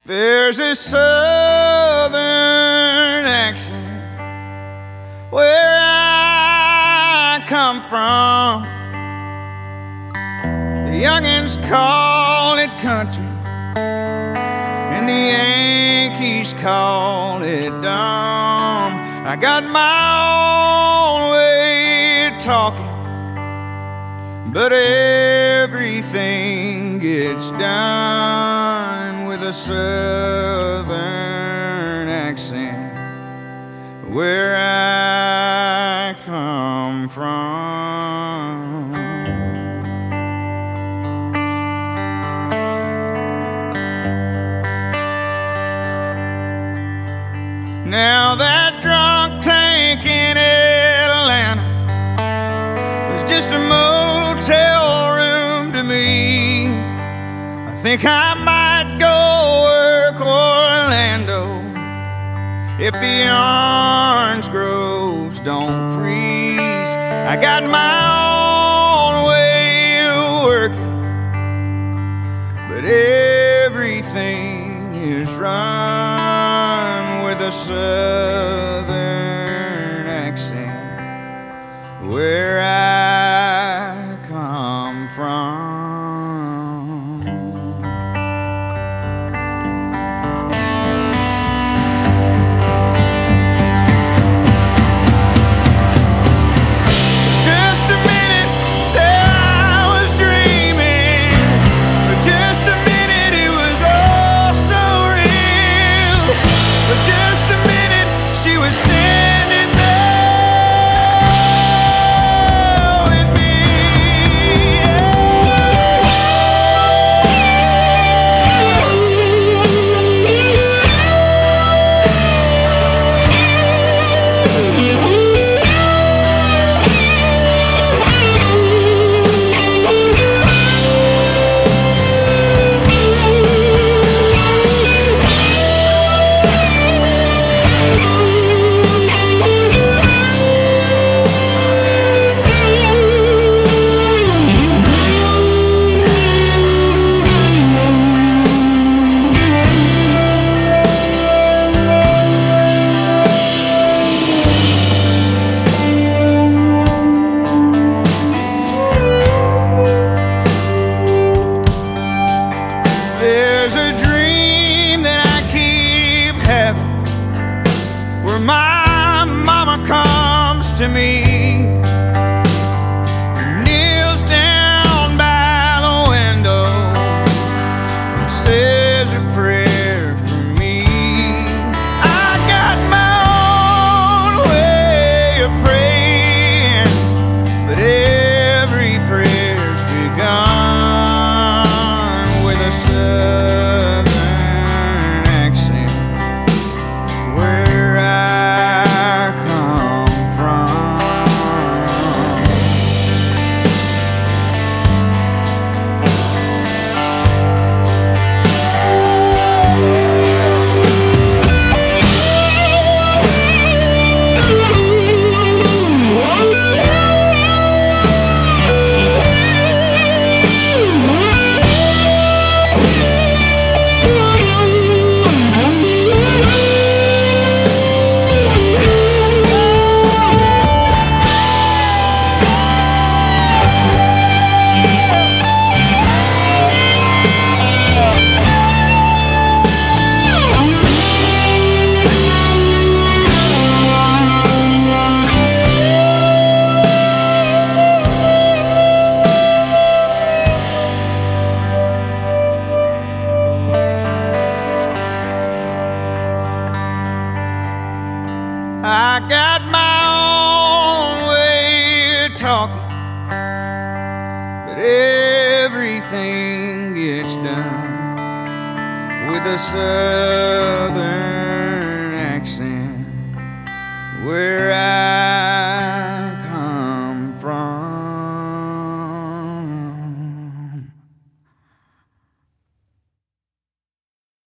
There's a southern accent where I come from. The youngins call it country, and the Yankees call it dumb. I got my own way of talking, but everything gets done with a southern accent where I come from. Now that drunk tank in Atlanta was just a motel room to me. I think I might go work Orlando if the orange groves don't freeze. I got my own way of working, but everything is run with a southern accent where I come from. Where my mama comes to me and kneels down by the window and says a prayer for me. I got my own way of praying, but every prayer's begun with a southern accent where I come from. I got my own way of talking, but everything gets done with a southern accent where I